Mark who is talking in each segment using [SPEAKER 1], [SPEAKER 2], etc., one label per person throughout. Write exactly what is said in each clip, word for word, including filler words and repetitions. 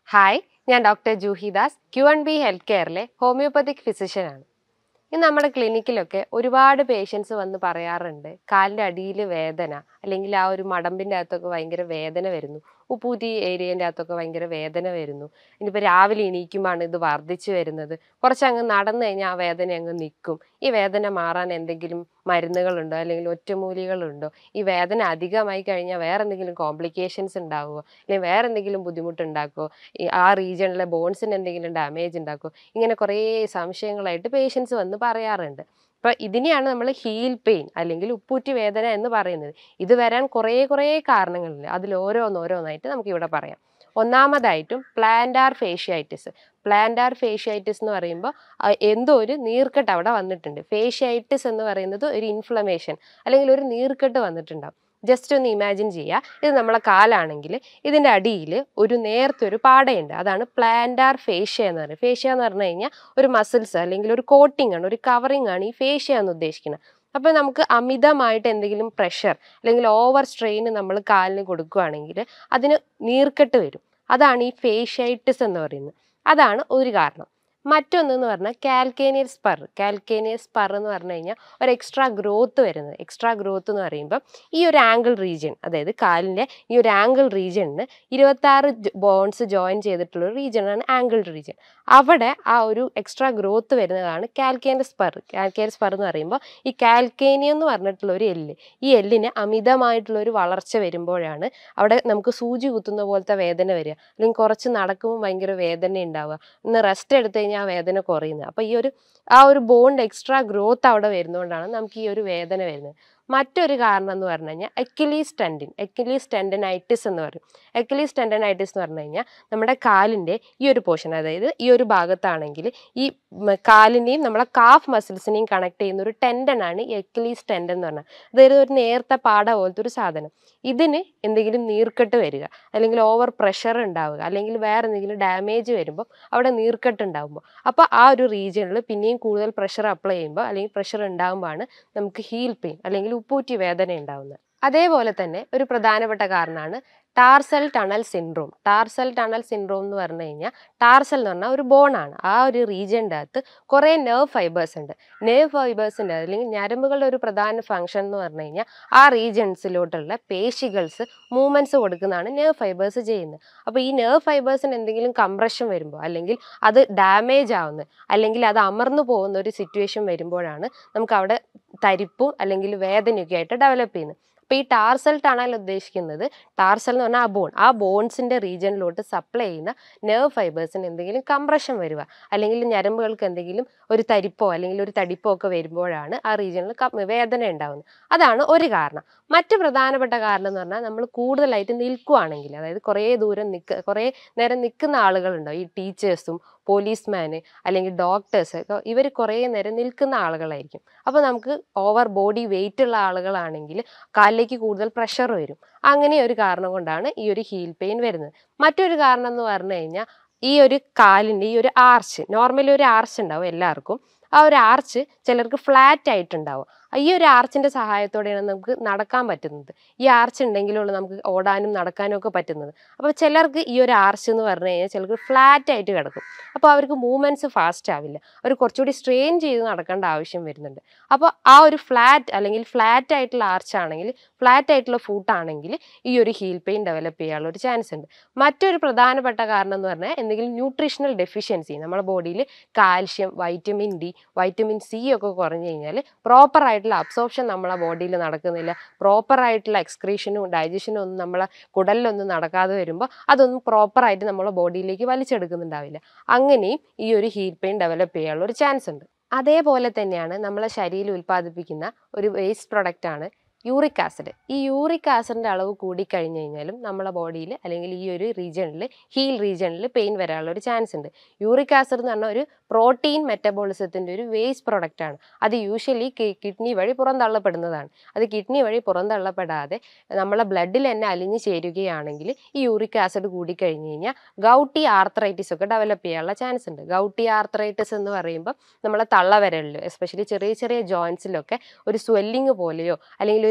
[SPEAKER 1] Hi, ഞാൻ doctor Juhi Das, Q and B health കെയറിലെ homeopathic ഫിസിഷ്യനാണ്. ഇന്ന് നമ്മുടെ ക്ലിനിക്കിലൊക്കെ ഒരുപാട് പേഷ്യൻസ് വന്ന് പറയാറുണ്ട്, കാലിൻ്റെ അടിയിൽ വേദന, അല്ലെങ്കിൽ ആ ഒരു മടമ്പിൻ്റെ അകത്തൊക്കെ ഭയങ്കര വേദന വരുന്നു, ഉപ്പൂറ്റി ഏരിയൻ്റെ അകത്തൊക്കെ ഭയങ്കര വേദന വരുന്നു. ഇനിയിപ്പോൾ രാവിലെ എണീക്കുമ്പോഴാണ് ഇത് വർദ്ധിച്ചു വരുന്നത്. കുറച്ചങ്ങ് നടന്നു കഴിഞ്ഞാൽ ആ വേദന അങ്ങ് നിൽക്കും. ഈ വേദന മാറാൻ എന്തെങ്കിലും മരുന്നുകളുണ്ടോ, അല്ലെങ്കിൽ ഒറ്റമൂലികളുണ്ടോ? ഈ വേദന അധികമായി കഴിഞ്ഞാൽ വേറെ എന്തെങ്കിലും കോംപ്ലിക്കേഷൻസ് ഉണ്ടാകുമോ, അല്ലെങ്കിൽ വേറെ എന്തെങ്കിലും ബുദ്ധിമുട്ടുണ്ടാക്കുമോ, ഈ ആ റീജിയണിലെ ബോൺസിന് എന്തെങ്കിലും ഡാമേജ് ഉണ്ടാക്കുമോ? ഇങ്ങനെ കുറേ സംശയങ്ങളായിട്ട് പേഷ്യൻസ് വന്ന് പറയാറുണ്ട്. അപ്പോൾ ഇതിനെയാണ് നമ്മൾ ഹീൽ പെയിൻ അല്ലെങ്കിൽ ഉപ്പൂറ്റി വേദന എന്ന് പറയുന്നത്. ഇത് വരാൻ കുറേ കുറേ കാരണങ്ങളുണ്ട്. അതിൽ ഓരോന്നോരോന്നായിട്ട് നമുക്കിവിടെ പറയാം. ഒന്നാമതായിട്ടും പ്ലാന്റാർ ഫേഷ്യാറ്റിസ്. പ്ലാന്റാർ ഫേഷ്യാറ്റിസ് എന്ന് പറയുമ്പോൾ എന്തോ ഒരു നീർക്കെട്ട് അവിടെ വന്നിട്ടുണ്ട്. ഫേഷ്യാറ്റിസ് എന്ന് പറയുന്നത് ഒരു ഇൻഫ്ലമേഷൻ അല്ലെങ്കിൽ ഒരു നീർക്കെട്ട് വന്നിട്ടുണ്ടാവും. ജസ്റ്റ് ഒന്ന് ഇമാജിൻ ചെയ്യുക, ഇത് നമ്മളെ കാലാണെങ്കിൽ ഇതിൻ്റെ അടിയിൽ ഒരു നേർത്തൊരു പാടയുണ്ട്. അതാണ് പ്ലാന്റാർ ഫേഷ്യ എന്ന് പറയുന്നത്. ഫേഷ്യ എന്ന് പറഞ്ഞു കഴിഞ്ഞാൽ ഒരു മസിൽസ് അല്ലെങ്കിൽ ഒരു കോട്ടിംഗ് ആണ്, ഒരു കവറിംഗ് ആണ് ഈ ഫേഷ്യ എന്ന് ഉദ്ദേശിക്കുന്നത്. അപ്പോൾ നമുക്ക് അമിതമായിട്ട് എന്തെങ്കിലും പ്രഷർ അല്ലെങ്കിൽ ഓവർ സ്ട്രെയിൻ നമ്മൾ കാലിന് കൊടുക്കുകയാണെങ്കിൽ അതിന് നീർക്കെട്ട് വരും. അതാണ് ഈ ഫേഷ്യാറ്റിസ് എന്ന് പറയുന്നത്. അതാണ് ഒരു കാരണം. മറ്റൊന്നെന്ന് പറഞ്ഞാൽ കാൽക്കേനിയസ് സ്പർ. കാൽക്കേനിയസ് സ്പർ എന്ന് പറഞ്ഞു കഴിഞ്ഞാൽ ഒരു എക്സ്ട്രാ ഗ്രോത്ത് വരുന്നത്. എക്സ്ട്രാ ഗ്രോത്ത് എന്ന് പറയുമ്പോൾ ഈ ഒരു ആംഗിൾ റീജിയൻ, അതായത് കാലിൻ്റെ ഈ ഒരു ആംഗിൾ റീജിയണിന് ഇരുപത്താറ് ബോൺസ് ജോയിൻ ചെയ്തിട്ടുള്ള റീജിയനാണ് ആംഗിൾ റീജിയൻ. അവിടെ ആ ഒരു എക്സ്ട്രാ ഗ്രോത്ത് വരുന്നതാണ് കാൽക്കേനിയസ് സ്പർ. കാൽക്കേനിയസ് സ്പർ എന്ന് പറയുമ്പോൾ ഈ കാൽക്കേനിയം എന്ന് പറഞ്ഞിട്ടുള്ള ഒരു എല്ല്, ഈ എല്ലിന് അമിതമായിട്ടുള്ള ഒരു വളർച്ച വരുമ്പോഴാണ് അവിടെ നമുക്ക് സൂചി കുത്തുന്ന പോലത്തെ വേദന വരിക, അല്ലെങ്കിൽ കുറച്ച് നടക്കുമ്പോൾ ഭയങ്കര വേദന ഉണ്ടാവുക. ഇന്ന് റെസ്റ്റ് എടുത്ത് കഴിഞ്ഞാൽ ആ വേദന കുറയുന്നത്. അപ്പോൾ ഈ ഒരു ആ ഒരു ബോണ്ട് എക്സ്ട്രാ ഗ്രോത്ത് അവിടെ വരുന്നതുകൊണ്ടാണ് നമുക്ക് ഈ ഒരു വേദന വരുന്നത്. മറ്റൊരു കാരണം എന്ന് പറഞ്ഞു കഴിഞ്ഞാൽ അക്യൂലീസ് ടെൻഡിൻ. അക്യൂലീസ് ടെൻഡനൈറ്റിസ് എന്ന് പറയും. അക്യൂലീസ് ടെൻഡനൈറ്റിസ് എന്ന് പറഞ്ഞു കഴിഞ്ഞാൽ നമ്മുടെ കാലിൻ്റെ ഈ ഒരു പോർഷൻ, അതായത് ഈ ഒരു ഭാഗത്താണെങ്കിൽ ഈ കാലിനെയും നമ്മളെ കാഫ് മസിൽസിനെയും കണക്ട് ചെയ്യുന്ന ഒരു ടെൻഡനാണ് ഈ അക്യൂലീസ് ടെൻഡൻ എന്ന് പറഞ്ഞാൽ. അതായത് ഒരു നേർത്ത പാട പോലത്തെ ഒരു സാധനം. ഇതിന് എന്തെങ്കിലും നീർക്കെട്ട് വരിക, അല്ലെങ്കിൽ ഓവർ പ്രഷർ ഉണ്ടാവുക, അല്ലെങ്കിൽ വേറെ എന്തെങ്കിലും ഡാമേജ് വരുമ്പോൾ അവിടെ നീർക്കെട്ട് ഉണ്ടാകുമ്പോൾ, അപ്പോൾ ആ ഒരു റീജിയണിൽ പിന്നെയും കൂടുതൽ പ്രഷർ അപ്ലൈ ചെയ്യുമ്പോൾ അല്ലെങ്കിൽ പ്രഷർ ഉണ്ടാകുമ്പോഴാണ് നമുക്ക് ഹീൽ പെയിൻ അല്ലെങ്കിൽ ഉപ്പൂറ്റി വേദന ഉണ്ടാവുന്നത്. അതേപോലെ തന്നെ ഒരു പ്രധാനപ്പെട്ട കാരണമാണ് tarsal tunnel syndrome. Tarsal tunnel syndrome എന്ന് പറഞ്ഞു കഴിഞ്ഞാൽ, ടാർസൽ എന്ന് പറഞ്ഞാൽ ഒരു ബോണാണ്. ആ ഒരു റീജിയൻ്റെ അകത്ത് കുറേ നെർവ് ഫൈബേഴ്സ് ഉണ്ട്. നെർവ് ഫൈബേഴ്സിൻ്റെ അല്ലെങ്കിൽ ഞരമ്പുകളുടെ ഒരു പ്രധാന ഫംഗ്ഷൻ എന്ന് പറഞ്ഞു കഴിഞ്ഞാൽ ആ റീജിയൻസിലോട്ടുള്ള പേശികൾസ് മൂവ്മെൻറ്റ്സ് കൊടുക്കുന്നതാണ് നെർവ് ഫൈബേഴ്സ് ചെയ്യുന്നത്. അപ്പോൾ ഈ നെർവ് ഫൈബേഴ്സിന് എന്തെങ്കിലും കംപ്രഷൻ വരുമ്പോൾ, അല്ലെങ്കിൽ അത് ഡാമേജ് ആവുന്ന, അല്ലെങ്കിൽ അത് അമർന്നു പോകുന്ന ഒരു സിറ്റുവേഷൻ വരുമ്പോഴാണ് നമുക്ക് അവിടെ തരിപ്പും അല്ലെങ്കിൽ വേദനയൊക്കെ ആയിട്ട് ഡെവലപ്പ് ചെയ്യുന്നത്. അപ്പോൾ ഈ ടാർസൽ ടണൽ ഉദ്ദേശിക്കുന്നത്, ടാർസൽ എന്ന് പറഞ്ഞാൽ ആ ബോൺ, ആ ബോൺസിൻ്റെ റീജിയനിലോട്ട് സപ്ലൈ ചെയ്യുന്ന നെർവ് ഫൈബേഴ്സിന് എന്തെങ്കിലും കംപ്രഷൻ വരിക, അല്ലെങ്കിൽ ഞരമ്പുകൾക്ക് എന്തെങ്കിലും ഒരു തരിപ്പോ അല്ലെങ്കിൽ ഒരു തടിപ്പോ ഒക്കെ വരുമ്പോഴാണ് ആ റീജിയനിൽ വേദന ഉണ്ടാകുന്നത്. അതാണ് ഒരു കാരണം. മറ്റ് പ്രധാനപ്പെട്ട കാരണം എന്ന് പറഞ്ഞാൽ, നമ്മൾ കൂടുതലായിട്ട് നിൽക്കുകയാണെങ്കിൽ, അതായത് കുറേ ദൂരം നിൽക്കുക കുറേ നേരം നിൽക്കുന്ന ആളുകളുണ്ടാവും. ഈ ടീച്ചേഴ്സും പോലീസ്മാന് അല്ലെങ്കിൽ ഡോക്ടേഴ്സ് ഒക്കെ, ഇവർ കുറേ നേരം നിൽക്കുന്ന ആളുകളായിരിക്കും. അപ്പോൾ നമുക്ക് ഓവർ ബോഡി വെയിറ്റ് ഉള്ള ആളുകളാണെങ്കിൽ കാലിലേക്ക് കൂടുതൽ പ്രഷർ വരും. അങ്ങനെ ഒരു കാരണം കൊണ്ടാണ് ഈ ഒരു ഹീൽ പെയിൻ വരുന്നത്. മറ്റൊരു കാരണം എന്ന് പറഞ്ഞു കഴിഞ്ഞാൽ, ഈ ഒരു കാലിൻ്റെ ഈ ഒരു ആർച്ച്, നോർമലി ഒരു ആർച്ച് ഉണ്ടാവും എല്ലാവർക്കും. ആ ഒരു ആർച്ച് ചിലർക്ക് ഫ്ലാറ്റ് ആയിട്ടുണ്ടാവും. ഈ ഒരു ആർച്ചിൻ്റെ സഹായത്തോടെയാണ് നമുക്ക് നടക്കാൻ പറ്റുന്നത്. ഈ ആർച്ച് ഉണ്ടെങ്കിലുള്ള നമുക്ക് ഓടാനും നടക്കാനും ഒക്കെ പറ്റുന്നത്. അപ്പോൾ ചിലർക്ക് ഈ ഒരു ആർച്ച് എന്ന് പറഞ്ഞു കഴിഞ്ഞാൽ ചിലർക്ക് ഫ്ലാറ്റ് ആയിട്ട് കിടക്കും. അപ്പോൾ അവർക്ക് മൂവ്മെൻറ്റ്സ് ഫാസ്റ്റ് ആവില്ല, അവർ കുറച്ചുകൂടി സ്ട്രെയിൻ ചെയ്ത് നടക്കേണ്ട ആവശ്യം വരുന്നുണ്ട്. അപ്പോൾ ആ ഒരു ഫ്ലാറ്റ് അല്ലെങ്കിൽ ഫ്ലാറ്റ് ആയിട്ടുള്ള ആർച്ച് ആണെങ്കിൽ, ഫ്ലാറ്റ് ആയിട്ടുള്ള ഫൂട്ടാണെങ്കിൽ ഈ ഒരു ഹീൽ പെയിൻ ഡെവലപ്പ് ചെയ്യാനുള്ള ഒരു ചാൻസ് ഉണ്ട്. മറ്റൊരു പ്രധാനപ്പെട്ട കാരണം എന്ന് പറഞ്ഞാൽ എന്തെങ്കിലും ന്യൂട്രീഷണൽ ഡെഫിഷ്യൻസി, നമ്മുടെ ബോഡിയിൽ calcium, vitamin D, vitamin C ഒക്കെ കുറഞ്ഞു കഴിഞ്ഞാൽ പ്രോപ്പർ ആയിട്ടുള്ള അബ്സോർപ്ഷൻ നമ്മളെ ബോഡിയിൽ നടക്കുന്നില്ല, പ്രോപ്പർ ആയിട്ടുള്ള എക്സ്ക്രീഷനും ഡൈജഷനും ഒന്നും നമ്മളെ കുടലിലൊന്നും നടക്കാതെ വരുമ്പോൾ അതൊന്നും പ്രോപ്പറായിട്ട് നമ്മളെ ബോഡിയിലേക്ക് വലിച്ചെടുക്കുന്നുണ്ടാവില്ല. അങ്ങനെയും ഈ ഒരു ഹീൽ പെയിൻ ഡെവലപ്പ് ചെയ്യാനുള്ള ഒരു ചാൻസ് ഉണ്ട്. അതേപോലെ തന്നെയാണ് നമ്മളെ ശരീരം ഉൽപ്പാദിപ്പിക്കുന്ന ഒരു വേസ്റ്റ് പ്രൊഡക്റ്റാണ് യൂറിക് ആസിഡ്. ഈ യൂറിക് ആസിഡിൻ്റെ അളവ് കൂടിക്കഴിഞ്ഞ് കഴിഞ്ഞാലും നമ്മളെ ബോഡിയിൽ അല്ലെങ്കിൽ ഈ ഒരു റീജിയണിൽ, ഹീൽ റീജിയണിൽ പെയിൻ വരാനുള്ള ഒരു ചാൻസ് ഉണ്ട്. യൂറിക് ആസിഡ് എന്ന് പറഞ്ഞാൽ ഒരു പ്രോട്ടീൻ മെറ്റബോളിസത്തിൻ്റെ ഒരു വേസ്റ്റ് പ്രൊഡക്റ്റാണ്. അത് യൂഷ്വലി കിഡ്നി വഴി പുറന്തള്ളപ്പെടുന്നതാണ്. അത് കിഡ്നി വഴി പുറന്തള്ളപ്പെടാതെ നമ്മളെ ബ്ലഡിൽ തന്നെ അലിഞ്ഞു ചേരുകയാണെങ്കിൽ ഈ യൂറിക് ആസിഡ് കൂടിക്കഴിഞ്ഞ് കഴിഞ്ഞാൽ ഗൗട്ടി ആർത്രൈറ്റിസ് ഒക്കെ ഡെവലപ്പ് ചെയ്യാനുള്ള ചാൻസ് ഉണ്ട്. ഗൗട്ടി ആർത്രൈറ്റിസ് എന്ന് പറയുമ്പോൾ നമ്മളെ തള്ളവിരലിൽ, എസ്പെഷ്യലി ചെറിയ ചെറിയ ജോയിൻസിലൊക്കെ ഒരു സ്വെല്ലിങ് പോലെയോ അല്ലെങ്കിൽ ഒരു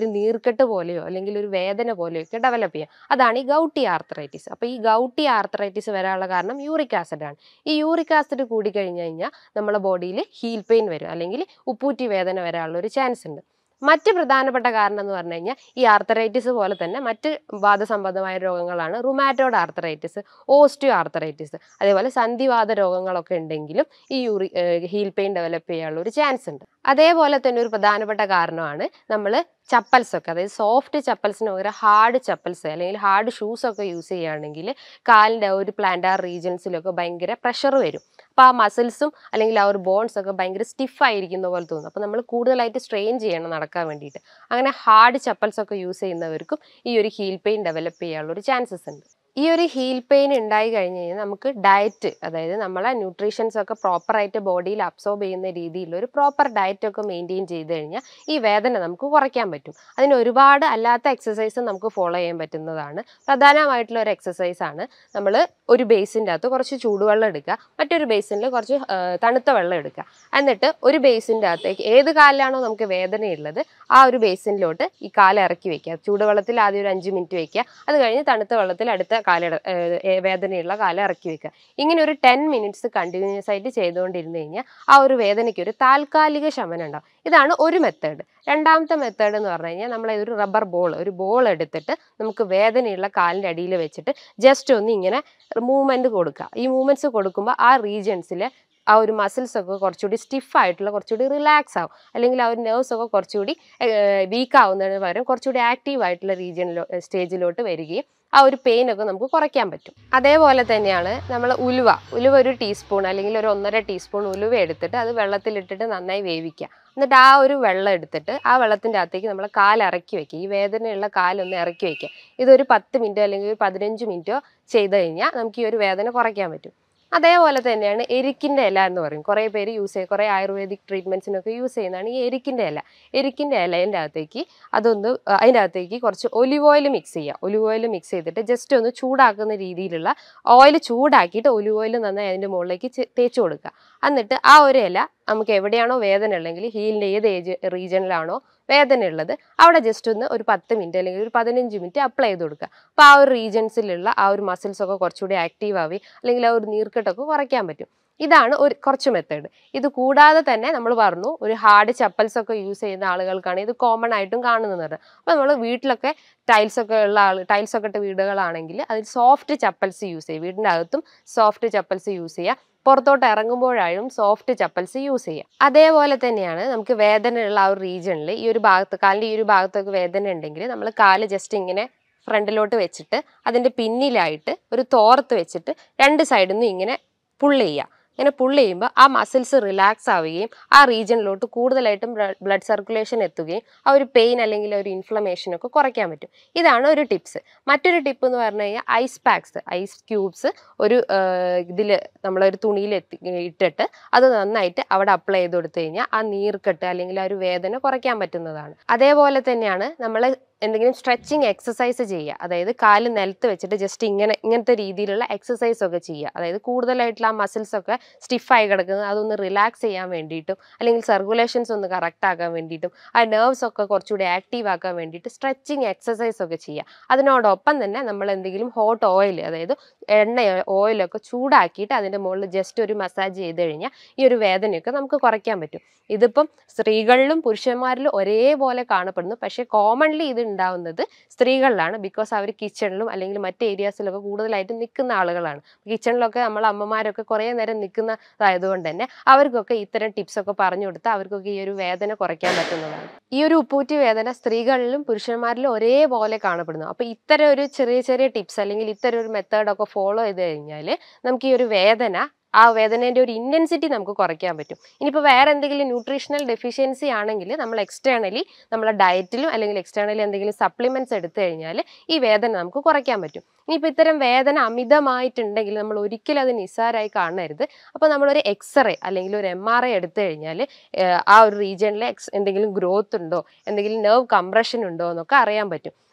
[SPEAKER 1] നീർക്കെട്ട് പോലെയോ അല്ലെങ്കിൽ ഒരു വേദന പോലെയോ ഒക്കെ ഡെവലപ്പ് ചെയ്യാം. അതാണ് ഈ ഗൗട്ടി ആർത്രൈറ്റിസ്. അപ്പോൾ ഈ ഗൗട്ടി ആർത്രൈറ്റിസ് വരാനുള്ള കാരണം യൂറിക് ആസിഡാണ്. ഈ യൂറിക് ആസിഡ് കൂടി കഴിഞ്ഞ് കഴിഞ്ഞാൽ നമ്മുടെ ബോഡിയിൽ ഹീൽ പെയിൻ വരും, അല്ലെങ്കിൽ ഉപ്പൂറ്റി വേദന വരാനുള്ള ഒരു ചാൻസ് ഉണ്ട്. മറ്റ് പ്രധാനപ്പെട്ട കാരണം എന്ന് പറഞ്ഞു കഴിഞ്ഞാൽ ഈ ആർത്തറൈറ്റിസ് പോലെ തന്നെ മറ്റ് വാദസംബന്ധമായ രോഗങ്ങളാണ് റുമാറ്റോയ്ഡ് ആർത്തറൈറ്റിസ്, ഓസ്റ്റിയോ ആർത്തറൈറ്റിസ്. അതേപോലെ സന്ധിവാത രോഗങ്ങളൊക്കെ ഉണ്ടെങ്കിലും ഈ യൂറി ഹീൽ പെയിൻ ഡെവലപ്പ് ചെയ്യാനുള്ള ഒരു ചാൻസ് ഉണ്ട്. അതേപോലെ തന്നെ ഒരു പ്രധാനപ്പെട്ട കാരണമാണ് നമ്മൾ ചപ്പൽസ് ഒക്കെ, അതായത് സോഫ്റ്റ് ചപ്പൽസിന് പകരം ഹാർഡ് ചപ്പൽസ് അല്ലെങ്കിൽ ഹാർഡ് ഷൂസ് ഒക്കെ യൂസ് ചെയ്യുകയാണെങ്കിൽ കാലിൻ്റെ ഒരു പ്ലാന്റാർ റീജൻസിലൊക്കെ ഭയങ്കര പ്രഷർ വരും. അപ്പോൾ ആ മസിൽസും അല്ലെങ്കിൽ ആ ഒരു ബോൺസ് ഒക്കെ ഭയങ്കര സ്റ്റിഫായിരിക്കുന്ന പോലെ തോന്നും. അപ്പോൾ നമ്മൾ കൂടുതലായിട്ട് സ്ട്രെയിൻ ചെയ്യണം നടക്കാൻ വേണ്ടിയിട്ട്. അങ്ങനെ ഹാർഡ് ചപ്പൽസ് ഒക്കെ യൂസ് ചെയ്യുന്നവർക്കും ഈ ഒരു ഹീൽ പെയിൻ ഡെവലപ്പ് ചെയ്യാനുള്ള ഒരു ചാൻസസ് ഉണ്ട്. ഈ ഒരു ഹീൽ പെയിൻ ഉണ്ടായി കഴിഞ്ഞ് കഴിഞ്ഞാൽ നമുക്ക് ഡയറ്റ്, അതായത് നമ്മളെ ന്യൂട്രീഷൻസ് ഒക്കെ പ്രോപ്പറായിട്ട് ബോഡിയിൽ അബ്സോർബ് ചെയ്യുന്ന രീതിയിലുള്ള ഒരു പ്രോപ്പർ ഡയറ്റ് ഒക്കെ മെയിൻറ്റെയിൻ ചെയ്ത് കഴിഞ്ഞാൽ ഈ വേദന നമുക്ക് കുറയ്ക്കാൻ പറ്റും. അതിന് ഒരുപാട് അല്ലാത്ത എക്സസൈസും നമുക്ക് ഫോളോ ചെയ്യാൻ പറ്റുന്നതാണ്. പ്രധാനമായിട്ടുള്ള ഒരു എക്സസൈസാണ് നമ്മൾ ഒരു ബേസിൻ്റെ അകത്ത് കുറച്ച് ചൂടുവെള്ളം എടുക്കുക, മറ്റൊരു ബേസിനിൽ കുറച്ച് തണുത്ത വെള്ളം എടുക്കുക. എന്നിട്ട് ഒരു ബേസിൻ്റെ അകത്തേക്ക് ഏത് കാലിലാണോ നമുക്ക് വേദനയുള്ളത് ആ ഒരു ബേസിനിലോട്ട് ഈ കാല് ഇറക്കി വെക്കുക. ചൂടുവെള്ളത്തിൽ ആദ്യം ഒരു അഞ്ച് മിനിറ്റ് വെക്കുക, അത് കഴിഞ്ഞ് തണുത്ത വെള്ളത്തിൽ അടുത്ത കാല വേദനയുള്ള കാലം ഇറക്കി വെക്കുക. ഇങ്ങനെ ഒരു ടെൻ മിനിറ്റ്സ് കണ്ടിന്യൂസ് ആയിട്ട് ചെയ്തുകൊണ്ടിരുന്നു കഴിഞ്ഞാൽ ആ ഒരു വേദനയ്ക്ക് ഒരു താൽക്കാലിക ശമനം ഉണ്ടാവും. ഇതാണ് ഒരു മെത്തേഡ്. രണ്ടാമത്തെ മെത്തേഡ് എന്ന് പറഞ്ഞു കഴിഞ്ഞാൽ നമ്മൾ ഒരു റബ്ബർ ബോൾ ഒരു ബോൾ എടുത്തിട്ട് നമുക്ക് വേദനയുള്ള കാലിൻ്റെ അടിയിൽ വെച്ചിട്ട് ജസ്റ്റ് ഒന്ന് ഇങ്ങനെ മൂവ്മെൻറ്റ് കൊടുക്കുക. ഈ മൂവ്മെൻറ്റ്സ് കൊടുക്കുമ്പോൾ ആ റീജിയൻസിൽ ആ ഒരു മസിൽസ് ഒക്കെ കുറച്ചുകൂടി സ്റ്റിഫായിട്ടുള്ള കുറച്ചുകൂടി റിലാക്സ് ആവും, അല്ലെങ്കിൽ ആ ഒരു നെർവ്സ് ഒക്കെ കുറച്ചുകൂടി വീക്ക് ആവുന്നതിന് പകരം കുറച്ചുകൂടി ആക്റ്റീവ് ആയിട്ടുള്ള റീജിയനിലോ സ്റ്റേജിലോട്ട് വരികയും ആ ഒരു പെയിൻ ഒക്കെ നമുക്ക് കുറയ്ക്കാൻ പറ്റും. അതേപോലെ തന്നെയാണ് നമ്മൾ ഉലുവ ഉലുവ ഒരു ടീസ്പൂൺ അല്ലെങ്കിൽ ഒരു ഒന്നര ടീസ്പൂൺ ഉലുവ എടുത്തിട്ട് അത് വെള്ളത്തിലിട്ടിട്ട് നന്നായി വേവിക്കുക. എന്നിട്ട് ആ ഒരു വെള്ളം എടുത്തിട്ട് ആ വെള്ളത്തിൻ്റെ അകത്തേക്ക് നമ്മൾ കാല് ഇറക്കി വെക്കുക. ഈ വേദനയുള്ള കാലൊന്ന് ഇറക്കി വെക്കുക. ഇതൊരു പത്ത് മിനിറ്റോ അല്ലെങ്കിൽ ഒരു പതിനഞ്ച് മിനിറ്റോ ചെയ്ത് കഴിഞ്ഞാൽ നമുക്ക് ഈ ഒരു വേദന കുറയ്ക്കാൻ പറ്റും. അതേപോലെ തന്നെയാണ് എരിക്കിൻ്റെ ഇല എന്ന് പറയും. കുറേ പേര് യൂസ് ചെയ്യും, കുറേ ആയുർവേദിക് ട്രീറ്റ്മെൻറ്റ്സിനൊക്കെ യൂസ് ചെയ്യുന്നതാണ് ഈ എരിക്കിൻ്റെ ഇല. എരിക്കിൻ്റെ ഇലേൻ്റെ അകത്തേക്ക് അതൊന്ന് അതിൻ്റെ അകത്തേക്ക് കുറച്ച് ഒലിവ് ഓയിൽ മിക്സ് ചെയ്യുക. ഒലിവ് ഓയിൽ മിക്സ് ചെയ്തിട്ട് ജസ്റ്റ് ഒന്ന് ചൂടാക്കുന്ന രീതിയിലുള്ള ഓയിൽ ചൂടാക്കിയിട്ട് ഒലിവ് ഓയിൽ നന്നായി അതിൻ്റെ മുകളിലേക്ക് തേച്ച് കൊടുക്കുക. എന്നിട്ട് ആ ഒരു ഇല നമുക്ക് എവിടെയാണോ വേദന ഉള്ളെങ്കിൽ ഹീലിൻ്റെ ഏത് ഏജ് റീജിയനിലാണോ വേദന ഉള്ളത് അവിടെ ജസ്റ്റ് ഒന്ന് ഒരു പത്ത് മിനിറ്റ് അല്ലെങ്കിൽ ഒരു പതിനഞ്ച് മിനിറ്റ് അപ്ലൈ ചെയ്ത് കൊടുക്കുക. അപ്പോൾ ആ ഒരു റീജിയൻസിലുള്ള ആ ഒരു മസിൽസൊക്കെ കുറച്ചുകൂടി ആക്റ്റീവ് ആവുകയും അല്ലെങ്കിൽ ആ ഒരു നീർക്കെട്ടൊക്കെ കുറയ്ക്കാൻ പറ്റും. ഇതാണ് ഒരു കുറച്ച് മെത്തേഡ്. ഇത് കൂടാതെ തന്നെ നമ്മൾ പറഞ്ഞു ഒരു ഹാർഡ് ചപ്പൽസ് ഒക്കെ യൂസ് ചെയ്യുന്ന ആളുകൾക്കാണ് ഇത് കോമൺ ആയിട്ടും കാണുന്നത്. അപ്പോൾ നമ്മൾ വീട്ടിലൊക്കെ ടൈൽസ് ഒക്കെ ഉള്ള ആൾ ടൈൽസ് ഒക്കെ ഇട്ട വീടുകളാണെങ്കിൽ അതിൽ സോഫ്റ്റ് ചപ്പൽസ് യൂസ് ചെയ്യുക. വീടിൻ്റെ അകത്തും സോഫ്റ്റ് ചപ്പൽസ് യൂസ് ചെയ്യുക. പുറത്തോട്ട് ഇറങ്ങുമ്പോഴായും സോഫ്റ്റ് ചപ്പൽസ് യൂസ് ചെയ്യുക. അതേപോലെ തന്നെയാണ് നമുക്ക് വേദനയുള്ള ആ ഒരു റീജിയണിൽ ഈ ഒരു ഭാഗത്ത് കാലിൻ്റെ ഈ ഒരു ഭാഗത്തൊക്കെ വേദന ഉണ്ടെങ്കിൽ നമ്മൾ കാല് ജസ്റ്റ് ഇങ്ങനെ ഫ്രണ്ടിലോട്ട് വെച്ചിട്ട് അതിൻ്റെ പിന്നിലായിട്ട് ഒരു തോർത്ത് വെച്ചിട്ട് രണ്ട് സൈഡിൽ നിന്നും ഇങ്ങനെ പുള്ള് ചെയ്യുക. ഇങ്ങനെ പുള്ള് ചെയ്യുമ്പോൾ ആ മസിൽസ് റിലാക്സ് ആവുകയും ആ റീജിയനിലോട്ട് കൂടുതലായിട്ടും ബ്ലഡ് സർക്കുലേഷൻ എത്തുകയും ആ ഒരു പെയിൻ അല്ലെങ്കിൽ ഒരു ഇൻഫ്ലമേഷനൊക്കെ കുറയ്ക്കാൻ പറ്റും. ഇതാണ് ഒരു ടിപ്സ്. മറ്റൊരു ടിപ്പ് എന്ന് പറഞ്ഞു കഴിഞ്ഞാൽ ഐസ് പാക്സ്, ഐസ് ക്യൂബ്സ് ഒരു ഇതിൽ നമ്മളൊരു തുണിയിൽ എത്തി ഇട്ടിട്ട് അത് നന്നായിട്ട് അവിടെ അപ്ലൈ ചെയ്ത് കൊടുത്തു കഴിഞ്ഞാൽ ആ നീർക്കെട്ട് അല്ലെങ്കിൽ ആ ഒരു വേദന കുറയ്ക്കാൻ പറ്റുന്നതാണ്. അതേപോലെ തന്നെയാണ് നമ്മൾ എന്തെങ്കിലും സ്ട്രെച്ചിങ് എക്സസൈസ് ചെയ്യുക. അതായത് കാല് നിലത്ത് വെച്ചിട്ട് ജസ്റ്റ് ഇങ്ങനെ ഇങ്ങനത്തെ രീതിയിലുള്ള എക്സസൈസ് ഒക്കെ ചെയ്യുക. അതായത് കൂടുതലായിട്ടുള്ള ആ മസിൽസ് ഒക്കെ സ്റ്റിഫായി കിടക്കുന്നത് അതൊന്ന് റിലാക്സ് ചെയ്യാൻ വേണ്ടിയിട്ടും അല്ലെങ്കിൽ സർക്കുലേഷൻസ് ഒന്ന് കറക്റ്റ് ആക്കാൻ വേണ്ടിയിട്ടും ആ നെർവ്സ് ഒക്കെ കുറച്ചുകൂടി ആക്റ്റീവ് ആക്കാൻ വേണ്ടിയിട്ട് സ്ട്രെച്ചിങ് എക്സസൈസ് ഒക്കെ ചെയ്യുക. അതിനോടൊപ്പം തന്നെ നമ്മൾ എന്തെങ്കിലും ഹോട്ട് ഓയിൽ, അതായത് എണ്ണ ഓയിലൊക്കെ ചൂടാക്കിയിട്ട് അതിൻ്റെ മുകളിൽ ജസ്റ്റ് ഒരു മസാജ് ചെയ്ത് കഴിഞ്ഞാൽ ഈ ഒരു വേദനയൊക്കെ നമുക്ക് കുറയ്ക്കാൻ പറ്റും. ഇതിപ്പം സ്ത്രീകളിലും പുരുഷന്മാരിലും ഒരേപോലെ കാണപ്പെടുന്നു. പക്ഷേ കോമൺലി ഇത് ഉണ്ടാവുന്നത് സ്ത്രീകളിലാണ്. ബിക്കോസ് അവർ കിച്ചണിലും അല്ലെങ്കിൽ മറ്റ് ഏരിയാസിലൊക്കെ കൂടുതലായിട്ട് നിൽക്കുന്ന ആളുകളാണ്. കിച്ചണിലൊക്കെ നമ്മൾ അമ്മമാരൊക്കെ കുറേ നേരം നിൽക്കുന്നതായതുകൊണ്ട് തന്നെ അവർക്കൊക്കെ ഇത്തരം ടിപ്സ് ഒക്കെ പറഞ്ഞു കൊടുത്താൽ അവർക്കൊക്കെ ഈ ഒരു വേദന കുറയ്ക്കാൻ പറ്റുന്നതാണ്. ഈ ഒരു ഉപ്പൂറ്റി വേദന സ്ത്രീകളിലും പുരുഷന്മാരിലും ഒരേപോലെ കാണപ്പെടുന്നു. അപ്പോൾ ഇത്തരം ഒരു ചെറിയ ചെറിയ ടിപ്സ് അല്ലെങ്കിൽ ഇത്തരം ഒരു മെത്തേഡൊക്കെ ഫോളോ ചെയ്ത് കഴിഞ്ഞാൽ നമുക്ക് ഈ ഒരു വേദന ആ വേദനേൻ്റെ ഒരു ഇൻറ്റൻസിറ്റി നമുക്ക് കുറയ്ക്കാൻ പറ്റും. ഇനിയിപ്പോൾ വേറെ എന്തെങ്കിലും ന്യൂട്രീഷണൽ ഡെഫിഷ്യൻസി ആണെങ്കിൽ നമ്മൾ എക്സ്റ്റേണലി നമ്മളെ ഡയറ്റിലും അല്ലെങ്കിൽ എക്സ്റ്റേണലി എന്തെങ്കിലും സപ്ലിമെൻറ്റ്സ് എടുത്തു കഴിഞ്ഞാൽ ഈ വേദന നമുക്ക് കുറയ്ക്കാൻ പറ്റും. ഇനിയിപ്പോൾ ഇത്തരം വേദന അമിതമായിട്ടുണ്ടെങ്കിൽ നമ്മൾ ഒരിക്കലും അത് നിസ്സാരമായി കാണരുത്. അപ്പോൾ നമ്മളൊരു എക്സ്റേ അല്ലെങ്കിൽ ഒരു എം ആർ ഐ എടുത്തു കഴിഞ്ഞാൽ ആ ഒരു റീജിയനിൽ എക്സ് എന്തെങ്കിലും ഗ്രോത്ത് ഉണ്ടോ, എന്തെങ്കിലും നെർവ് കംപ്രഷൻ ഉണ്ടോ എന്നൊക്കെ അറിയാൻ പറ്റും.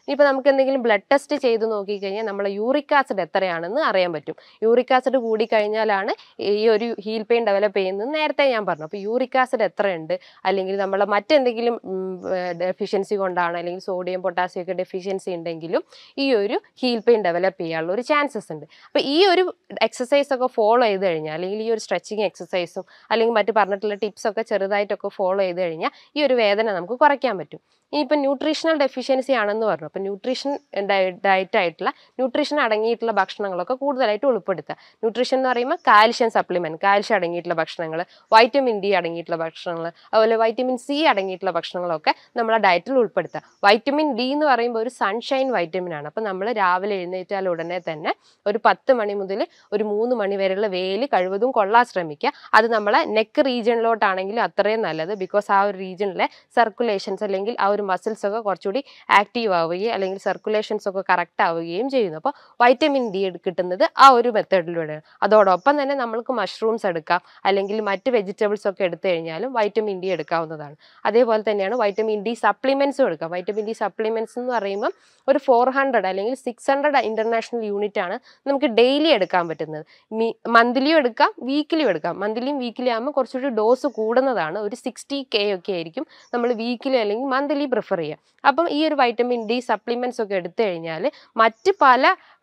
[SPEAKER 1] ഇനിയിപ്പോൾ നമുക്ക് എന്തെങ്കിലും ബ്ലഡ് ടെസ്റ്റ് ചെയ്ത് നോക്കിക്കഴിഞ്ഞാൽ നമ്മളെ യൂറിക് ആസിഡ് എത്രയാണെന്ന് അറിയാൻ പറ്റും. യൂറിക് ആസിഡ് കൂടിക്കഴിഞ്ഞാലാണ് ഈ ഒരു ഹീൽ പെയിൻ ഡെവലപ്പ് ചെയ്യുന്നത് നേരത്തെ ഞാൻ പറഞ്ഞു. അപ്പോൾ യൂറിക് ആസിഡ് എത്രയുണ്ട്, അല്ലെങ്കിൽ നമ്മൾ മറ്റെന്തെങ്കിലും ഡെഫിഷ്യൻസി കൊണ്ടാണ്, അല്ലെങ്കിൽ സോഡിയം പൊട്ടാസ്യം ഒക്കെ ഡെഫിഷ്യൻസി ഉണ്ടെങ്കിലും ഈ ഒരു ഹീൽ പെയിൻ ഡെവലപ്പ് ചെയ്യാനുള്ള ഒരു ചാൻസസ് ഉണ്ട്. അപ്പോൾ ഈ ഒരു എക്സസൈസ് ഒക്കെ ഫോളോ ചെയ്ത് കഴിഞ്ഞാൽ, അല്ലെങ്കിൽ ഈ ഒരു സ്ട്രെച്ചിങ് എക്സസൈസും അല്ലെങ്കിൽ മറ്റ് പറഞ്ഞിട്ടുള്ള ടിപ്സ് ഒക്കെ ചെറുതായിട്ടൊക്കെ ഫോളോ ചെയ്ത് കഴിഞ്ഞാൽ ഈ ഒരു വേദന നമുക്ക് കുറയ്ക്കാൻ പറ്റും. ഇനിയിപ്പോൾ ന്യൂട്രീഷണൽ ഡെഫിഷ്യൻസി ആണെന്ന് പറഞ്ഞു. അപ്പോൾ ന്യൂട്രീഷൻ ഡയറ്റ് ആയിട്ടുള്ള ന്യൂട്രീഷൻ അടങ്ങിയിട്ടുള്ള ഭക്ഷണങ്ങളൊക്കെ കൂടുതലായിട്ട് ഉൾപ്പെടുത്തുക. ന്യൂട്രീഷൻ എന്ന് പറയുമ്പോൾ കാൽഷ്യം സപ്ലിമെൻറ്റ്, കാൽഷ്യം അടങ്ങിയിട്ടുള്ള ഭക്ഷണങ്ങൾ, വൈറ്റമിൻ ഡി അടങ്ങിയിട്ടുള്ള ഭക്ഷണങ്ങൾ, അതുപോലെ വൈറ്റമിൻ സി അടങ്ങിയിട്ടുള്ള ഭക്ഷണങ്ങളൊക്കെ നമ്മളെ ഡയറ്റിൽ ഉൾപ്പെടുത്തുക. വൈറ്റമിൻ ഡി എന്ന് പറയുമ്പോൾ ഒരു സൺഷൈൻ വൈറ്റമിൻ ആണ്. അപ്പോൾ നമ്മൾ രാവിലെ എഴുന്നേറ്റാൽ ഉടനെ തന്നെ ഒരു പത്ത് മണി മുതൽ ഒരു മൂന്ന് മണി വരെയുള്ള വെയിൽ കഴിവതും കൊള്ളാൻ ശ്രമിക്കുക. അത് നമ്മളെ നെക്ക് റീജിയനിലോട്ടാണെങ്കിലും അത്രയും നല്ലത്. ബിക്കോസ് ആ ഒരു റീജിയനിലെ സർക്കുലേഷൻസ് അല്ലെങ്കിൽ ആ ഒരു മസിൽസ് ഒക്കെ കുറച്ചുകൂടി ആക്റ്റീവ് ആവുകയും അല്ലെങ്കിൽ സർക്കുലേഷൻസ് ഒക്കെ കറക്റ്റ് ആവുകയും ചെയ്യുന്നു. അപ്പോൾ വൈറ്റമിൻ ഡി കിട്ടുന്നത് ആ ഒരു മെത്തേഡിലൂടെയാണ്. അതോടൊപ്പം തന്നെ നമ്മൾക്ക് മഷ്റൂംസ് എടുക്കാം, അല്ലെങ്കിൽ മറ്റ് വെജിറ്റബിൾസ് ഒക്കെ എടുത്തു കഴിഞ്ഞാലും വൈറ്റമിൻ ഡി എടുക്കാവുന്നതാണ്. അതേപോലെ തന്നെയാണ് വൈറ്റമിൻ ഡി സപ്ലിമെൻറ്റ്സും എടുക്കാം. വൈറ്റമിൻ ഡി സപ്ലിമെൻറ്റ്സ് എന്ന് പറയുമ്പം ഒരു ഫോർ ഹൺഡ്രഡ് അല്ലെങ്കിൽ സിക്സ് ഹൺഡ്രഡ് ഇന്റർനാഷണൽ യൂണിറ്റ് ആണ് നമുക്ക് ഡെയിലി എടുക്കാൻ പറ്റുന്നത്. മന്ത്ലിയും എടുക്കാം, വീക്കിലിയും എടുക്കാം. മന്ത്ലിയും വീക്കിലി ആകുമ്പോൾ കുറച്ചുകൂടി ഡോസ് കൂടുന്നതാണ്. ഒരു സിക്സ്റ്റി കെ ഒക്കെ ആയിരിക്കും നമ്മൾ വീക്കിലി അല്ലെങ്കിൽ മന്ത്ലി പ്രിഫർ ചെയ്യുക. അപ്പം ഈ ഒരു വൈറ്റമിൻ ഡി സപ്ലിമെൻറ്റ്സ് ഒക്കെ എടുത്തു കഴിഞ്ഞാൽ മറ്റ് പല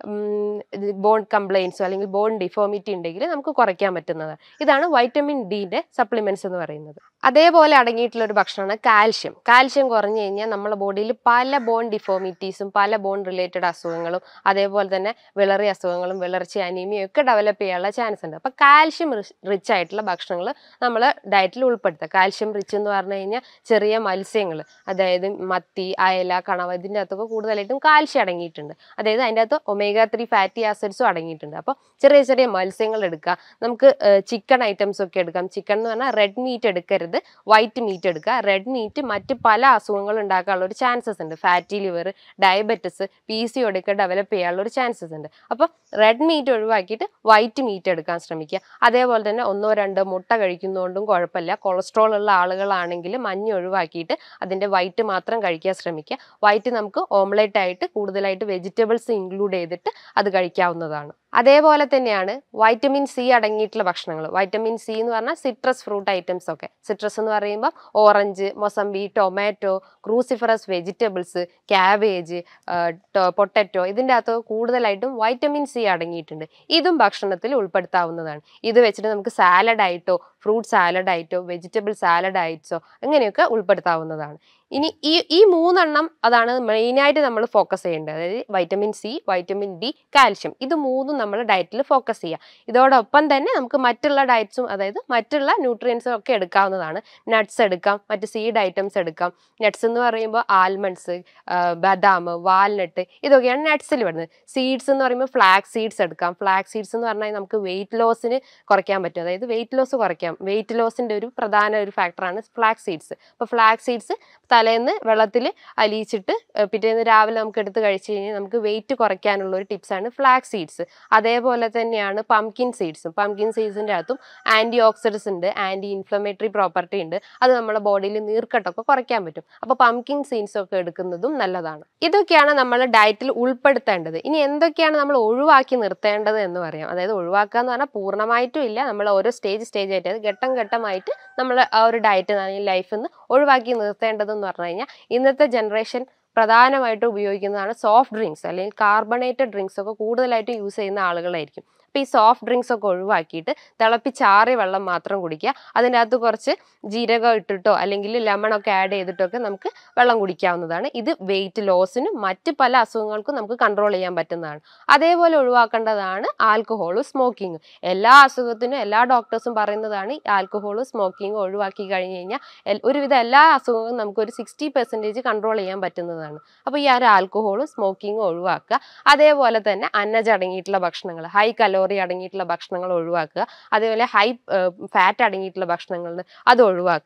[SPEAKER 1] ബോൺ കംപ്ലയിൻസോ അല്ലെങ്കിൽ ബോൺ ഡിഫോമിറ്റി ഉണ്ടെങ്കിൽ നമുക്ക് കുറയ്ക്കാൻ പറ്റുന്നതാണ്. ഇതാണ് വൈറ്റമിൻ ഡിൻ്റെ സപ്ലിമെൻറ്റ്സ് എന്ന് പറയുന്നത്. അതേപോലെ അടങ്ങിയിട്ടുള്ള ഒരു ഭക്ഷണമാണ് കാൽഷ്യം. കാൽഷ്യം കുറഞ്ഞു കഴിഞ്ഞാൽ നമ്മുടെ ബോഡിയിൽ പല ബോൺ ഡിഫോമിറ്റീസും പല ബോൺ റിലേറ്റഡ് അസുഖങ്ങളും അതേപോലെ തന്നെ വിളറി അസുഖങ്ങളും വിളർച്ച അനീമിയും ഒക്കെ ഡെവലപ്പ് ചെയ്യാനുള്ള ചാൻസ് ഉണ്ട്. അപ്പോൾ കാൽഷ്യം റിച്ച് ആയിട്ടുള്ള ഭക്ഷണങ്ങൾ നമ്മൾ ഡയറ്റിൽ ഉൾപ്പെടുത്തുക. കാൽഷ്യം റിച്ച് എന്ന് പറഞ്ഞു കഴിഞ്ഞാൽ ചെറിയ മത്സ്യങ്ങൾ, അതായത് മത്തി, അയല, കണവ, ഇതിൻ്റെ അകത്തൊക്കെ കൂടുതലായിട്ടും കാൽഷ്യം അടങ്ങിയിട്ടുണ്ട്. അതായത് അതിൻ്റെ അകത്ത് ഒമേഗ ത്രീ ഫാറ്റി ആസിഡ്സും അടങ്ങിയിട്ടുണ്ട്. അപ്പോൾ ചെറിയ ചെറിയ മത്സ്യങ്ങൾ എടുക്കുക. നമുക്ക് ചിക്കൻ ഐറ്റംസ് ഒക്കെ എടുക്കാം. ചിക്കൻ എന്ന് പറഞ്ഞാൽ റെഡ് മീറ്റ് എടുക്കരുത്, വൈറ്റ് മീറ്റ് എടുക്കുക. റെഡ് മീറ്റ് മറ്റ് പല അസുഖങ്ങൾ ഉണ്ടാക്കാനുള്ള ഒരു ചാൻസസ് ഉണ്ട്. Fatty liver, diabetes, P C O D ഒക്കെ ഡെവലപ്പ് ചെയ്യാനുള്ള ഒരു ചാൻസസ് ഉണ്ട്. അപ്പോൾ റെഡ് മീറ്റ് ഒഴിവാക്കിയിട്ട് വൈറ്റ് മീറ്റ് എടുക്കാൻ ശ്രമിക്കുക. അതേപോലെ തന്നെ ഒന്നോ രണ്ടോ മുട്ട കഴിക്കുന്നതുകൊണ്ടും കുഴപ്പമില്ല. കൊളസ്ട്രോൾ ഉള്ള ആളുകളാണെങ്കിൽ മഞ്ഞ ഒഴിവാക്കിയിട്ട് അതിൻ്റെ വൈറ്റ് മാത്രം കഴിക്കാൻ ശ്രമിക്കുക. വൈറ്റ് നമുക്ക് ഓംലെറ്റ് ആയിട്ട് കൂടുതലായിട്ട് വെജിറ്റബിൾസ് ഇൻക്ലൂഡ് ചെയ്തിട്ട് അത് കഴിക്കാവുന്നതാണ്. അതേപോലെ തന്നെയാണ് വൈറ്റമിൻ സി അടങ്ങിയിട്ടുള്ള ഭക്ഷണങ്ങൾ. വൈറ്റമിൻ സി എന്ന് പറഞ്ഞാൽ സിട്രസ് ഫ്രൂട്ട് ഐറ്റംസ് ഒക്കെ. സിട്രസ് എന്ന് പറയുമ്പോൾ orange, mosambi, tomato, cruciferous vegetables, cabbage, potato, ഇതിൻ്റെ അകത്ത് കൂടുതലായിട്ടും വൈറ്റമിൻ സി അടങ്ങിയിട്ടുണ്ട്. ഇതും ഭക്ഷണത്തിൽ ഉൾപ്പെടുത്താവുന്നതാണ്. ഇത് വെച്ചിട്ട് നമുക്ക് സാലഡ് ആയിട്ടോ ഫ്രൂട്ട് സാലഡ് ആയിട്ടോ വെജിറ്റബിൾ സാലഡ് ആയിട്ടോ അങ്ങനെയൊക്കെ ഉൾപ്പെടുത്താവുന്നതാണ്. ഇനി ഈ ഈ മൂന്നെണ്ണം അതാണ് മെയിനായിട്ട് നമ്മൾ ഫോക്കസ് ചെയ്യേണ്ടത്. അതായത് vitamin C, vitamin D, calcium, ഇത് മൂന്നും നമ്മൾ ഡയറ്റിൽ ഫോക്കസ് ചെയ്യുക. ഇതോടൊപ്പം തന്നെ നമുക്ക് മറ്റുള്ള ഡയറ്റ്സും അതായത് മറ്റുള്ള ന്യൂട്രിയൻസും ഒക്കെ എടുക്കാവുന്നതാണ്. നട്ട്സ് എടുക്കാം, മറ്റ് സീഡ് ഐറ്റംസ് എടുക്കാം. നട്ട്സ് എന്ന് പറയുമ്പോൾ ആൽമണ്ട്സ്, ബദാം, വാൽനട്ട്, ഇതൊക്കെയാണ് നട്ട്സിൽ വരുന്നത്. സീഡ്സ് എന്ന് പറയുമ്പോൾ ഫ്ലാക്സ് സീഡ്സ് എടുക്കാം. ഫ്ലാക്സ് സീഡ്സ് എന്ന് പറഞ്ഞാൽ നമുക്ക് വെയിറ്റ് ലോസിന് കുറയ്ക്കാൻ പറ്റും. അതായത് വെയിറ്റ് ലോസ് കുറയ്ക്കാം. വെയിറ്റ് ലോസിൻ്റെ ഒരു പ്രധാന ഒരു ഫാക്ടറാണ് ഫ്ലാക്സ് സീഡ്സ്. അപ്പോൾ ഫ്ലാക്സ് സീഡ്സ് തലേന്ന് വെള്ളത്തിൽ അലിയിച്ചിട്ട് പിറ്റേന്ന് രാവിലെ നമുക്ക് എടുത്ത് കഴിച്ചു കഴിഞ്ഞാൽ നമുക്ക് വെയിറ്റ് കുറയ്ക്കാനുള്ള ഒരു ടിപ്സാണ് ഫ്ലാക്സ് സീഡ്സ്. അതേപോലെ തന്നെയാണ് പംകിൻ സീഡ്സും. പംകിൻ സീഡ്സിൻ്റെ അകത്തും ആൻറ്റി ഓക്സിഡൻസ് ഉണ്ട്, ആൻറ്റി ഇൻഫ്ലമേറ്ററി പ്രോപ്പർട്ടി ഉണ്ട്. അത് നമ്മുടെ ബോഡിയിൽ നീർക്കെട്ടൊക്കെ കുറയ്ക്കാൻ പറ്റും. അപ്പോൾ പംകിൻ സീഡ്സ് ഒക്കെ എടുക്കുന്നതും നല്ലതാണ്. ഇതൊക്കെയാണ് നമ്മൾ ഡയറ്റിൽ ഉൾപ്പെടുത്തേണ്ടത്. ഇനി എന്തൊക്കെയാണ് നമ്മൾ ഒഴിവാക്കി നിർത്തേണ്ടത് എന്ന് പറയാം. അതായത് ഒഴിവാക്കുക എന്ന് പറഞ്ഞാൽ പൂർണ്ണമായിട്ടും ഇല്ല, നമ്മൾ ഓരോ സ്റ്റേജ് സ്റ്റേജ് ആയിട്ട് ഘട്ടം ഘട്ടമായിട്ട് നമ്മൾ ആ ഒരു ഡയറ്റ് ലൈഫിൽ നിന്ന് ഒഴിവാക്കി നിർത്തേണ്ടതെന്ന് പറഞ്ഞു കഴിഞ്ഞാൽ ഇന്നത്തെ ജനറേഷൻ പ്രധാനമായിട്ട് ഉപയോഗിക്കുന്നതാണ് സോഫ്റ്റ് ഡ്രിങ്ക്സ് അല്ലെങ്കിൽ കാർബണേറ്റഡ് ഡ്രിങ്ക്സ് ഒക്കെ കൂടുതലായിട്ട് യൂസ് ചെയ്യുന്ന ആളുകളായിരിക്കും. അപ്പോൾ ഈ സോഫ്റ്റ് ഡ്രിങ്ക്സ് ഒക്കെ ഒഴിവാക്കിയിട്ട് തിളപ്പിച്ചാറിയ വെള്ളം മാത്രം കുടിക്കുക. അതിൻ്റെ അകത്ത് കുറച്ച് ജീരകം ഇട്ടിട്ടോ അല്ലെങ്കിൽ ലെമണൊക്കെ ആഡ് ചെയ്തിട്ടൊക്കെ നമുക്ക് വെള്ളം കുടിക്കാവുന്നതാണ്. ഇത് വെയിറ്റ് ലോസിനും മറ്റ് പല അസുഖങ്ങൾക്കും നമുക്ക് കൺട്രോൾ ചെയ്യാൻ പറ്റുന്നതാണ്. അതേപോലെ ഒഴിവാക്കേണ്ടതാണ് ആൽക്കഹോളും സ്മോക്കിങ്ങും. എല്ലാ അസുഖത്തിനും എല്ലാ ഡോക്ടേഴ്സും പറയുന്നതാണ് ആൽക്കഹോളും സ്മോക്കിങ്ങും ഒഴിവാക്കി കഴിഞ്ഞ് കഴിഞ്ഞാൽ ഒരുവിധം എല്ലാ അസുഖങ്ങളും നമുക്കൊരു സിക്സ്റ്റി പെർസെൻറ്റേജ് കൺട്രോൾ ചെയ്യാൻ പറ്റുന്നതാണ്. അപ്പോൾ ഈ ഒരു ആൽക്കഹോളും സ്മോക്കിങ്ങും ഒഴിവാക്കുക. അതേപോലെ തന്നെ അന്നജം അടങ്ങിയിട്ടുള്ള ഭക്ഷണങ്ങൾ, ഹൈ കലോറി അടങ്ങിയിട്ടുള്ള ഭക്ഷണങ്ങൾ ഒഴിവാക്കുക. അതേപോലെ ഹൈ ഫാറ്റ് അടങ്ങിയിട്ടുള്ള ഭക്ഷണങ്ങൾ അത് ഒഴിവാക്കുക.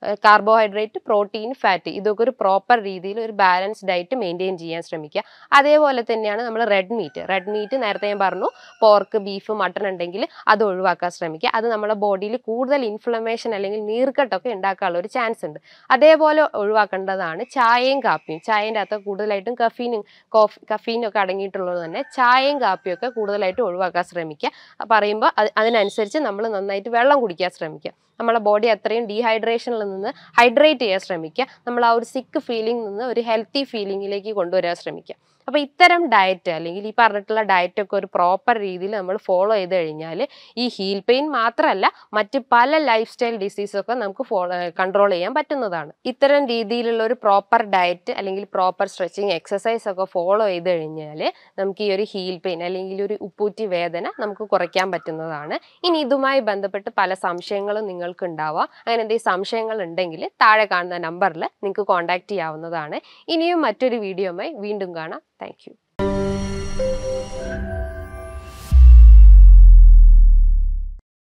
[SPEAKER 1] കാർബോഹൈഡ്രേറ്റ്, പ്രോട്ടീൻ, ഫാറ്റ് ഇതൊക്കെ ഒരു പ്രോപ്പർ രീതിയിൽ ഒരു ബാലൻസ് ഡയറ്റ് മെയിൻറ്റെയിൻ ചെയ്യാൻ ശ്രമിക്കുക. അതേപോലെ തന്നെയാണ് നമ്മൾ റെഡ് മീറ്റ് റെഡ് മീറ്റ് നേരത്തെ ഞാൻ പറഞ്ഞു പോർക്ക്, ബീഫ്, മട്ടൺ ഉണ്ടെങ്കിൽ അത് ഒഴിവാക്കാൻ ശ്രമിക്കുക. അത് നമ്മുടെ ബോഡിയിൽ കൂടുതൽ ഇൻഫ്ലമേഷൻ അല്ലെങ്കിൽ നീർക്കെട്ടൊക്കെ ഉണ്ടാക്കാനുള്ള ഒരു ചാൻസ് ഉണ്ട്. അതേപോലെ ഒഴിവാക്കേണ്ടതാണ് ചായയും കാപ്പിയും. ചായൻ്റെ അകത്ത് കൂടുതലായിട്ടും കഫീനും കോഫ് കഫീനൊക്കെ അടങ്ങിയിട്ടുള്ളത് തന്നെ ചായയും കാപ്പിയൊക്കെ കൂടുതലായിട്ട് ഒഴിവാക്കാൻ ശ്രമിക്കുക. പറയുമ്പോൾ അത് അതിനനുസരിച്ച് നമ്മൾ നന്നായിട്ട് വെള്ളം കുടിക്കാൻ ശ്രമിക്കുക. നമ്മളെ ബോഡി അത്രയും ഡീഹൈഡ്രേഷനിൽ നിന്ന് ഹൈഡ്രേറ്റ് ചെയ്യാൻ ശ്രമിക്കുക. നമ്മൾ ആ ഒരു സിക്ക് ഫീലിംഗ് നിന്ന് ഒരു ഹെൽത്തി ഫീലിംഗിലേക്ക് കൊണ്ടുവരാൻ ശ്രമിക്കുക. അപ്പോൾ ഇത്തരം ഡയറ്റ് അല്ലെങ്കിൽ ഈ പറഞ്ഞിട്ടുള്ള ഡയറ്റൊക്കെ ഒരു പ്രോപ്പർ രീതിയിൽ നമ്മൾ ഫോളോ ചെയ്ത് കഴിഞ്ഞാൽ ഈ ഹീൽ പെയിൻ മാത്രമല്ല മറ്റ് പല ലൈഫ് സ്റ്റൈൽ ഡിസീസൊക്കെ നമുക്ക് ഫോളോ കൺട്രോൾ ചെയ്യാൻ പറ്റുന്നതാണ്. ഇത്തരം രീതിയിലുള്ള ഒരു പ്രോപ്പർ ഡയറ്റ് അല്ലെങ്കിൽ പ്രോപ്പർ സ്ട്രെച്ചിങ് എക്സസൈസ് ഒക്കെ ഫോളോ ചെയ്ത് കഴിഞ്ഞാൽ നമുക്ക് ഈ ഒരു ഹീൽ പെയിൻ അല്ലെങ്കിൽ ഒരു ഉപ്പൂറ്റി വേദന നമുക്ക് കുറയ്ക്കാൻ പറ്റുന്നതാണ്. ഇനി ഇതുമായി ബന്ധപ്പെട്ട് പല സംശയങ്ങളും നിങ്ങൾക്ക് ഉണ്ടാവാം. അങ്ങനെ എന്തെങ്കിലും സംശയങ്ങൾ ഉണ്ടെങ്കിൽ താഴെ കാണുന്ന നമ്പറിൽ നിങ്ങൾക്ക് കോൺടാക്ട് ചെയ്യാവുന്നതാണ്. ഇനിയും മറ്റൊരു വീഡിയോയുമായി വീണ്ടും കാണാം. Thank you.